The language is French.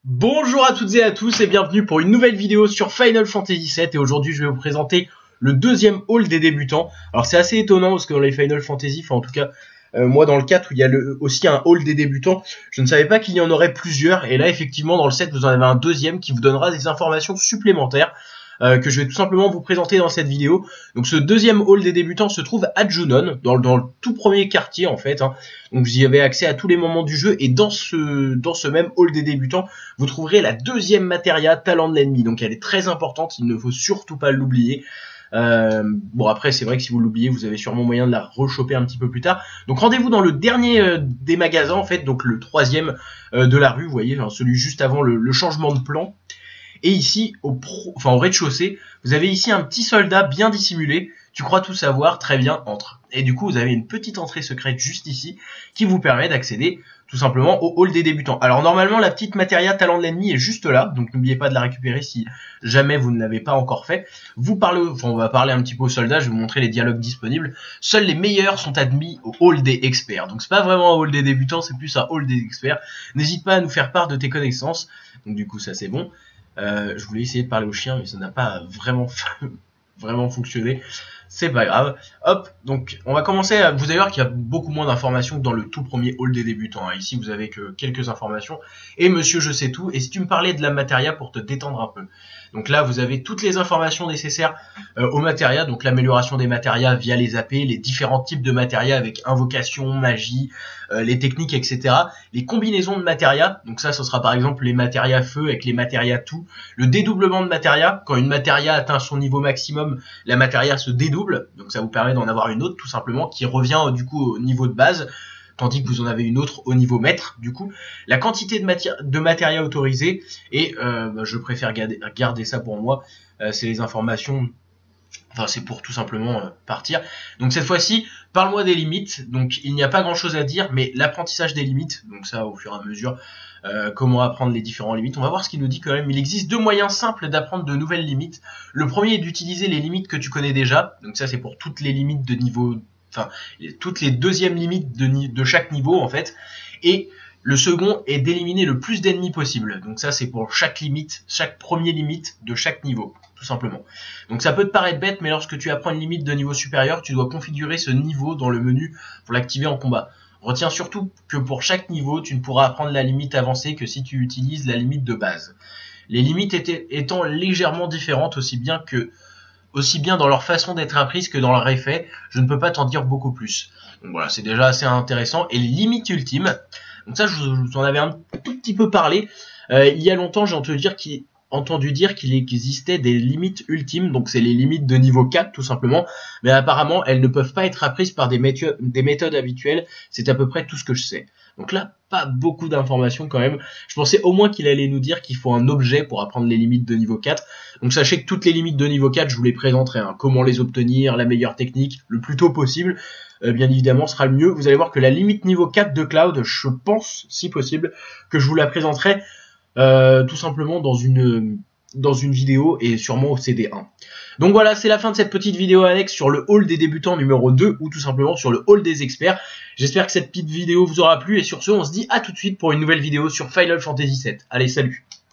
Bonjour à toutes et à tous et bienvenue pour une nouvelle vidéo sur Final Fantasy VII. Et aujourd'hui je vais vous présenter le deuxième hall des débutants. Alors c'est assez étonnant parce que dans les Final Fantasy, enfin en tout cas moi dans le 4 où il y a aussi un hall des débutants, je ne savais pas qu'il y en aurait plusieurs. Et là effectivement dans le 7 vous en avez un deuxième qui vous donnera des informations supplémentaires que je vais tout simplement vous présenter dans cette vidéo. Donc ce deuxième hall des débutants se trouve à Junon, dans le tout premier quartier en fait. Donc vous y avez accès à tous les moments du jeu et dans ce même hall des débutants, vous trouverez la deuxième matéria talent de l'ennemi. Donc elle est très importante, il ne faut surtout pas l'oublier. Bon après c'est vrai que si vous l'oubliez vous avez sûrement moyen de la rechoper un petit peu plus tard. Donc rendez-vous dans le dernier des magasins en fait, donc le troisième de la rue, vous voyez, enfin, celui juste avant le changement de plan. Et ici, au rez-de-chaussée, vous avez ici un petit soldat bien dissimulé. Tu crois tout savoir, très bien, entre. Et du coup, vous avez une petite entrée secrète juste ici qui vous permet d'accéder tout simplement au hall des débutants. Alors normalement, la petite matéria talent de l'ennemi est juste là, donc n'oubliez pas de la récupérer si jamais vous ne l'avez pas encore fait. On va parler un petit peu aux soldats, je vais vous montrer les dialogues disponibles. Seuls les meilleurs sont admis au hall des experts. Donc c'est pas vraiment un hall des débutants, c'est plus un hall des experts. N'hésite pas à nous faire part de tes connaissances. Donc du coup, ça c'est bon. Je voulais essayer de parler au chien, mais ça n'a pas vraiment fonctionné. C'est pas grave. Hop, donc on va commencer. Vous allez voir qu'il y a beaucoup moins d'informations que dans le tout premier hall des débutants. Ici, vous avez que quelques informations. Et monsieur, je sais tout. Et si tu me parlais de la matéria pour te détendre un peu. Donc là, vous avez toutes les informations nécessaires aux matéria. Donc l'amélioration des matéria via les AP, les différents types de matéria avec invocation, magie, les techniques, etc. Les combinaisons de matéria. Donc ça, ce sera par exemple les matéria feu avec les matéria tout. Le dédoublement de matéria. Quand une matéria atteint son niveau maximum, la matéria se dédouble. Donc ça vous permet d'en avoir une autre tout simplement qui revient du coup au niveau de base. Tandis que vous en avez une autre au niveau maître, du coup. La quantité de matéria autorisée, et je préfère garder ça pour moi, c'est les informations, enfin c'est pour tout simplement partir. Donc cette fois-ci, parle-moi des limites, donc il n'y a pas grand-chose à dire, mais l'apprentissage des limites, donc ça au fur et à mesure, comment apprendre les différentes limites, on va voir ce qu'il nous dit quand même. Il existe deux moyens simples d'apprendre de nouvelles limites. Le premier est d'utiliser les limites que tu connais déjà, donc ça c'est pour toutes les limites de niveau... Enfin, toutes les deuxièmes limites de chaque niveau en fait, et le second est d'éliminer le plus d'ennemis possible. Donc ça c'est pour chaque limite, chaque premier limite de chaque niveau, tout simplement. Donc ça peut te paraître bête, mais lorsque tu apprends une limite de niveau supérieur, tu dois configurer ce niveau dans le menu pour l'activer en combat. Retiens surtout que pour chaque niveau, tu ne pourras apprendre la limite avancée que si tu utilises la limite de base. Les limites étant légèrement différentes aussi bien dans leur façon d'être apprises que dans leur effet, je ne peux pas t'en dire beaucoup plus. Donc voilà, c'est déjà assez intéressant. Et les limites ultimes, donc ça je vous en avais un tout petit peu parlé. Il y a longtemps j'ai entendu dire qu'il existait des limites ultimes, donc c'est les limites de niveau 4 tout simplement, mais apparemment elles ne peuvent pas être apprises par des méthodes habituelles, c'est à peu près tout ce que je sais. Donc là, pas beaucoup d'informations quand même. Je pensais au moins qu'il allait nous dire qu'il faut un objet pour apprendre les limites de niveau 4. Donc sachez que toutes les limites de niveau 4, je vous les présenterai. Comment les obtenir, la meilleure technique, le plus tôt possible. Bien évidemment, sera le mieux. Vous allez voir que la limite niveau 4 de Cloud, je pense, si possible, que je vous la présenterai tout simplement dans une vidéo et sûrement au CD1. Donc voilà, c'est la fin de cette petite vidéo annexe sur le hall des débutants numéro 2 ou tout simplement sur le hall des experts. J'espère que cette petite vidéo vous aura plu et sur ce, on se dit à tout de suite pour une nouvelle vidéo sur Final Fantasy VII. Allez, salut!